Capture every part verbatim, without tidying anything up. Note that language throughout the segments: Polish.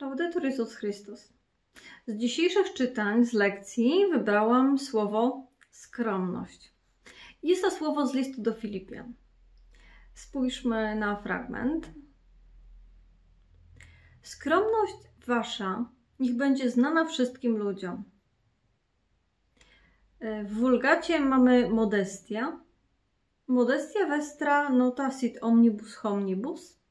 Laudetur Jezus Chrystus. Z dzisiejszych czytań, z lekcji wybrałam słowo skromność. Jest to słowo z listu do Filipian. Spójrzmy na fragment. Skromność wasza niech będzie znana wszystkim ludziom. W Wulgacie mamy modestia. Modestia vestra nota sit omnibus homnibus.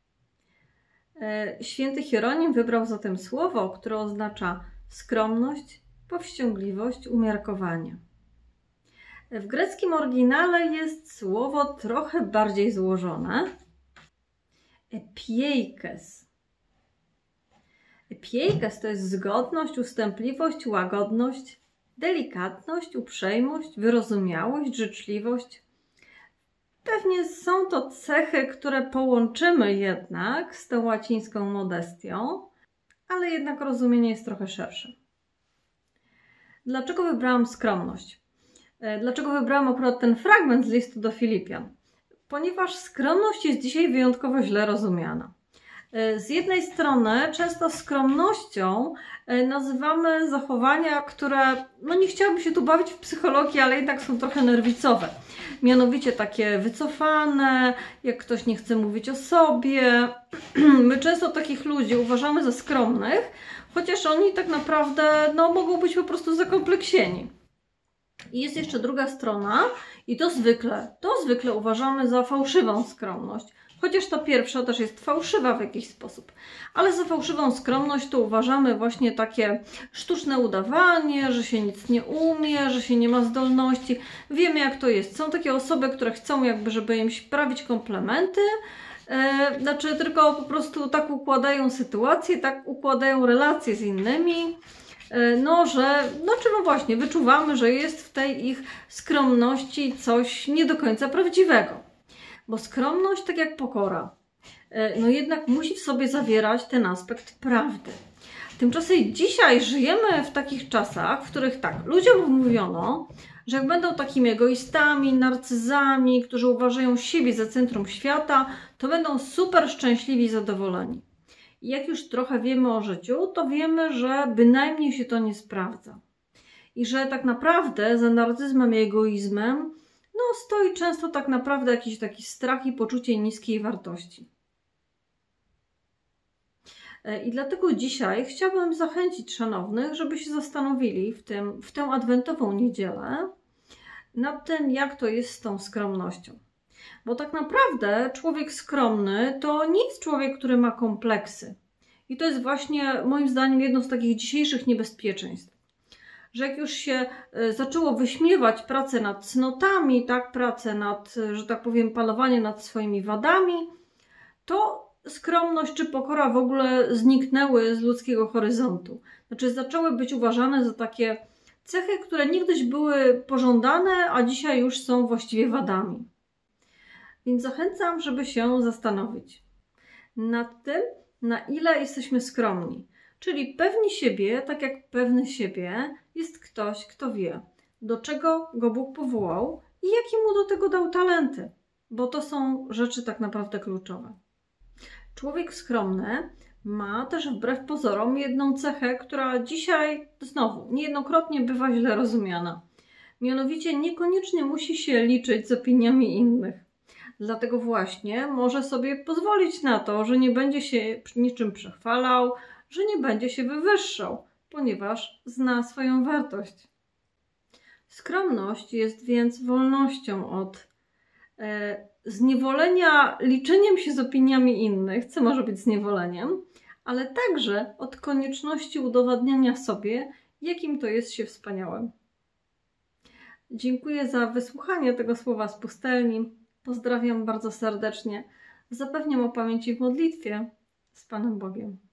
Święty Hieronim wybrał zatem słowo, które oznacza skromność, powściągliwość, umiarkowanie. W greckim oryginale jest słowo trochę bardziej złożone. Epieikes. Epieikes to jest zgodność, ustępliwość, łagodność, delikatność, uprzejmość, wyrozumiałość, życzliwość. Pewnie są to cechy, które połączymy jednak z tą łacińską modestią, ale jednak rozumienie jest trochę szersze. Dlaczego wybrałam skromność? Dlaczego wybrałam akurat ten fragment z listu do Filipian? Ponieważ skromność jest dzisiaj wyjątkowo źle rozumiana. Z jednej strony często skromnością nazywamy zachowania, które, no nie chciałabym się tu bawić w psychologii, ale jednak są trochę nerwicowe. Mianowicie takie wycofane, jak ktoś nie chce mówić o sobie. My często takich ludzi uważamy za skromnych, chociaż oni tak naprawdę no, mogą być po prostu zakompleksieni. I jest jeszcze druga strona i to zwykle, to zwykle uważamy za fałszywą skromność. Chociaż ta pierwsza też jest fałszywa w jakiś sposób. Ale za fałszywą skromność to uważamy właśnie takie sztuczne udawanie, że się nic nie umie, że się nie ma zdolności. Wiemy jak to jest. Są takie osoby, które chcą jakby, żeby im prawić komplementy. Yy, znaczy tylko po prostu tak układają sytuację, tak układają relacje z innymi. No, że, no czy no właśnie, wyczuwamy, że jest w tej ich skromności coś nie do końca prawdziwego. Bo skromność, tak jak pokora, no jednak musi w sobie zawierać ten aspekt prawdy. Tymczasem dzisiaj żyjemy w takich czasach, w których tak, ludziom mówiono, że jak będą takimi egoistami, narcyzami, którzy uważają siebie za centrum świata, to będą super szczęśliwi i zadowoleni. I jak już trochę wiemy o życiu, to wiemy, że bynajmniej się to nie sprawdza. I że tak naprawdę za narcyzmem i egoizmem no, stoi często tak naprawdę jakiś taki strach i poczucie niskiej wartości. I dlatego dzisiaj chciałabym zachęcić szanownych, żeby się zastanowili w, tym, w tę adwentową niedzielę nad tym, jak to jest z tą skromnością. Bo tak naprawdę człowiek skromny to nie jest człowiek, który ma kompleksy. I to jest właśnie moim zdaniem jedno z takich dzisiejszych niebezpieczeństw. Że jak już się zaczęło wyśmiewać pracę nad cnotami, tak, pracę nad, że tak powiem, panowanie nad swoimi wadami, to skromność czy pokora w ogóle zniknęły z ludzkiego horyzontu. Znaczy zaczęły być uważane za takie cechy, które niegdyś były pożądane, a dzisiaj już są właściwie wadami. Więc zachęcam, żeby się zastanowić nad tym, na ile jesteśmy skromni. Czyli pewni siebie, tak jak pewny siebie, jest ktoś, kto wie, do czego go Bóg powołał i jakie mu do tego dał talenty. Bo to są rzeczy tak naprawdę kluczowe. Człowiek skromny ma też wbrew pozorom jedną cechę, która dzisiaj znowu niejednokrotnie bywa źle rozumiana. Mianowicie niekoniecznie musi się liczyć z opiniami innych. Dlatego właśnie może sobie pozwolić na to, że nie będzie się niczym przechwalał, że nie będzie się wywyższał, ponieważ zna swoją wartość. Skromność jest więc wolnością od e, zniewolenia liczeniem się z opiniami innych, co może być zniewoleniem, ale także od konieczności udowadniania sobie, jakim to jest się wspaniałym. Dziękuję za wysłuchanie tego słowa z pustelni. Pozdrawiam bardzo serdecznie. Zapewniam o pamięci w modlitwie z Panem Bogiem.